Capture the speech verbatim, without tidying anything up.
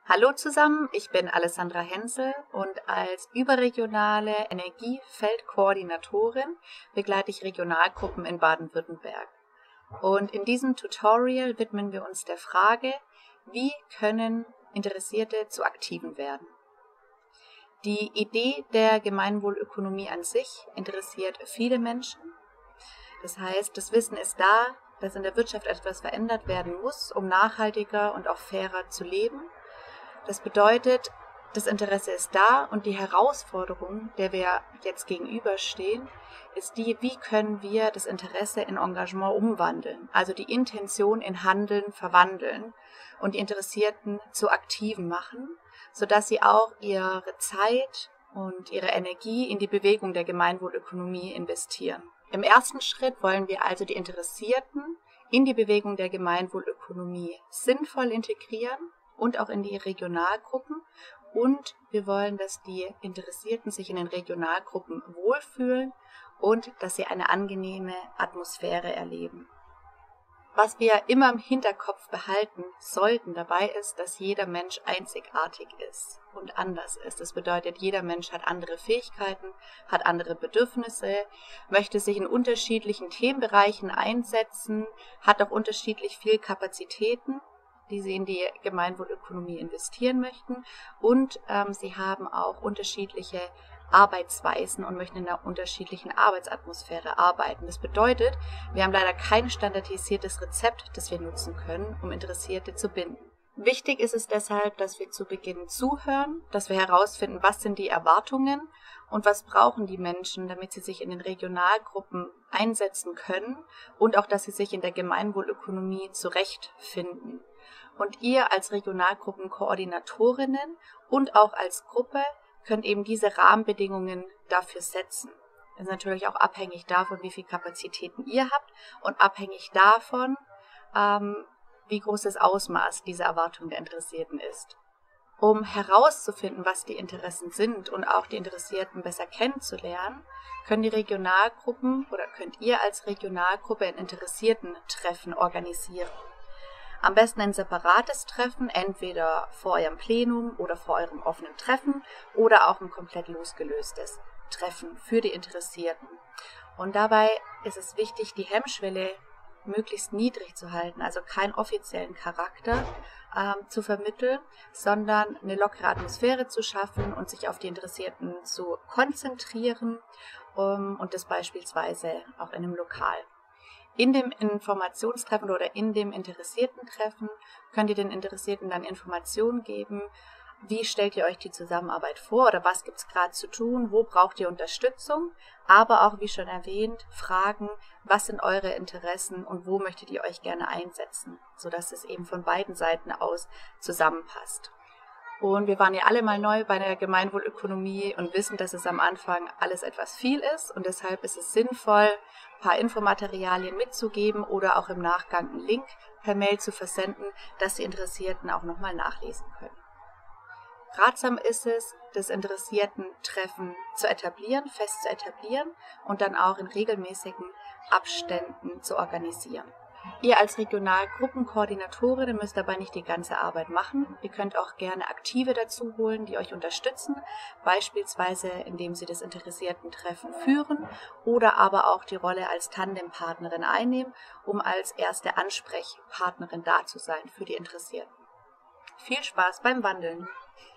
Hallo zusammen, ich bin Alessandra Hensel und als überregionale Energiefeldkoordinatorin begleite ich Regionalgruppen in Baden-Württemberg. Und in diesem Tutorial widmen wir uns der Frage, wie können Interessierte zu Aktiven werden. Die Idee der Gemeinwohlökonomie an sich interessiert viele Menschen. Das heißt, das Wissen ist da, dass in der Wirtschaft etwas verändert werden muss, um nachhaltiger und auch fairer zu leben. Das bedeutet, das Interesse ist da und die Herausforderung, der wir jetzt gegenüberstehen, ist die, wie können wir das Interesse in Engagement umwandeln, also die Intention in Handeln verwandeln und die Interessierten zu Aktiven machen, sodass sie auch ihre Zeit und ihre Energie in die Bewegung der Gemeinwohlökonomie investieren. Im ersten Schritt wollen wir also die Interessierten in die Bewegung der Gemeinwohlökonomie sinnvoll integrieren und auch in die Regionalgruppen. Und wir wollen, dass die Interessierten sich in den Regionalgruppen wohlfühlen und dass sie eine angenehme Atmosphäre erleben. Was wir immer im Hinterkopf behalten sollten dabei ist, dass jeder Mensch einzigartig ist und anders ist. Das bedeutet, jeder Mensch hat andere Fähigkeiten, hat andere Bedürfnisse, möchte sich in unterschiedlichen Themenbereichen einsetzen, hat auch unterschiedlich viel Kapazitäten, die sie in die Gemeinwohlökonomie investieren möchten, und ähm, sie haben auch unterschiedliche Arbeitsweisen und möchten in einer unterschiedlichen Arbeitsatmosphäre arbeiten. Das bedeutet, wir haben leider kein standardisiertes Rezept, das wir nutzen können, um Interessierte zu binden. Wichtig ist es deshalb, dass wir zu Beginn zuhören, dass wir herausfinden, was sind die Erwartungen und was brauchen die Menschen, damit sie sich in den Regionalgruppen einsetzen können und auch, dass sie sich in der Gemeinwohlökonomie zurechtfinden. Und ihr als Regionalgruppenkoordinatorinnen und auch als Gruppe könnt eben diese Rahmenbedingungen dafür setzen. Das ist natürlich auch abhängig davon, wie viele Kapazitäten ihr habt und abhängig davon, ähm, wie groß das Ausmaß dieser Erwartung der Interessierten ist. Um herauszufinden, was die Interessen sind und auch die Interessierten besser kennenzulernen, können die Regionalgruppen oder könnt ihr als Regionalgruppe ein Interessierten-Treffen organisieren. Am besten ein separates Treffen, entweder vor eurem Plenum oder vor eurem offenen Treffen oder auch ein komplett losgelöstes Treffen für die Interessierten. Und dabei ist es wichtig, die Hemmschwelle möglichst niedrig zu halten, also keinen offiziellen Charakter ähm, zu vermitteln, sondern eine lockere Atmosphäre zu schaffen und sich auf die Interessierten zu konzentrieren um, und das beispielsweise auch in einem Lokal. In dem Informationstreffen oder in dem Interessierten-Treffen könnt ihr den Interessierten dann Informationen geben, wie stellt ihr euch die Zusammenarbeit vor oder was gibt es gerade zu tun, wo braucht ihr Unterstützung, aber auch, wie schon erwähnt, fragen, was sind eure Interessen und wo möchtet ihr euch gerne einsetzen, sodass es eben von beiden Seiten aus zusammenpasst. Und wir waren ja alle mal neu bei der Gemeinwohlökonomie und wissen, dass es am Anfang alles etwas viel ist und deshalb ist es sinnvoll, ein paar Infomaterialien mitzugeben oder auch im Nachgang einen Link per Mail zu versenden, dass die Interessierten auch nochmal nachlesen können. Ratsam ist es, das Interessierten-Treffen zu etablieren, fest zu etablieren und dann auch in regelmäßigen Abständen zu organisieren. Ihr als Regionalgruppenkoordinatorin müsst dabei nicht die ganze Arbeit machen. Ihr könnt auch gerne Aktive dazu holen, die euch unterstützen, beispielsweise indem sie das Interessierten-Treffen führen oder aber auch die Rolle als Tandempartnerin einnehmen, um als erste Ansprechpartnerin da zu sein für die Interessierten. Viel Spaß beim Wandeln!